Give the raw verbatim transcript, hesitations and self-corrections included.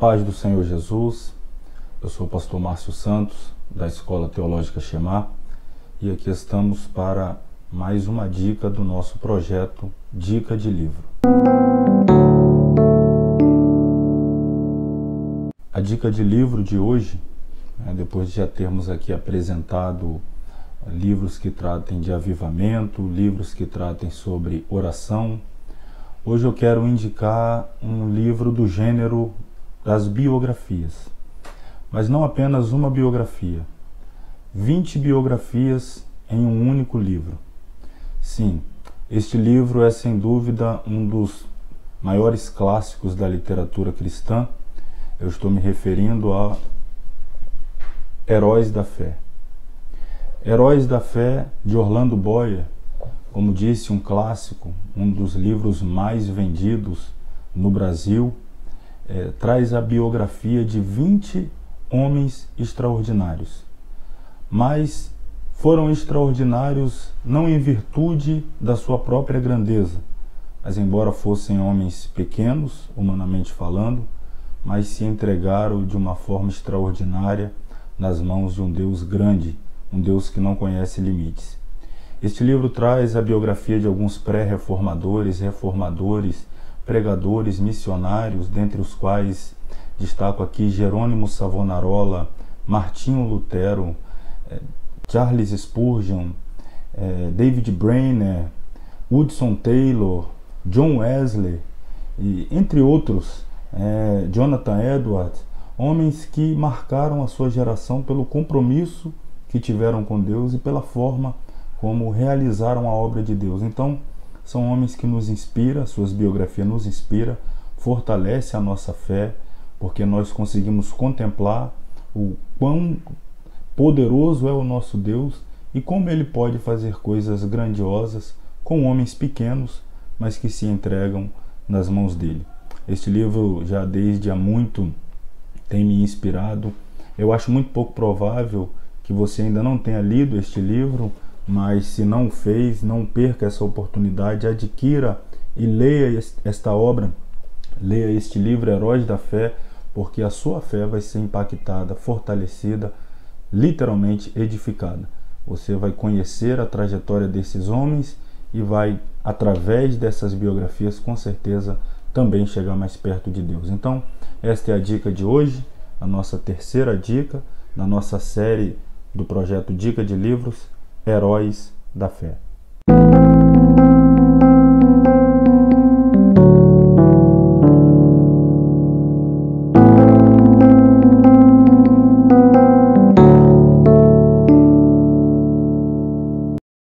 paz do Senhor Jesus, eu sou o pastor Márcio Santos, da Escola Teológica Shema, e aqui estamos para mais uma dica do nosso projeto Dica de Livro. A dica de livro de hoje, né, depois de já termos aqui apresentado livros que tratem de avivamento, livros que tratem sobre oração, hoje eu quero indicar um livro do gênero das biografias, mas não apenas uma biografia, vinte biografias em um único livro. Sim, este livro é sem dúvida um dos maiores clássicos da literatura cristã. Eu estou me referindo a Heróis da Fé. Heróis da Fé, de Orlando Boyer, como disse, um clássico, um dos livros mais vendidos no Brasil, é, traz a biografia de vinte homens extraordinários. Mas foram extraordinários não em virtude da sua própria grandeza, mas embora fossem homens pequenos, humanamente falando, mas se entregaram de uma forma extraordinária nas mãos de um Deus grande, um Deus que não conhece limites. Este livro traz a biografia de alguns pré-reformadores, reformadores, pregadores, missionários, dentre os quais destaco aqui Jerônimo Savonarola, Martinho Lutero, Charles Spurgeon, David Brainerd, Hudson Taylor, John Wesley, e entre outros, Jonathan Edwards, homens que marcaram a sua geração pelo compromisso que tiveram com Deus e pela forma como realizaram a obra de Deus. Então, são homens que nos inspiram, suas biografias nos inspiram, fortalece a nossa fé, porque nós conseguimos contemplar o quão poderoso é o nosso Deus e como Ele pode fazer coisas grandiosas com homens pequenos, mas que se entregam nas mãos dele. Este livro já desde há muito tem me inspirado. Eu acho muito pouco provável que você ainda não tenha lido este livro, mas se não o fez, não perca essa oportunidade, adquira e leia esta obra, leia este livro, Heróis da Fé, porque a sua fé vai ser impactada, fortalecida, literalmente edificada. Você vai conhecer a trajetória desses homens e vai, através dessas biografias, com certeza, também chegar mais perto de Deus. Então, esta é a dica de hoje, a nossa terceira dica na nossa série do projeto Dica de Livros, Heróis da Fé.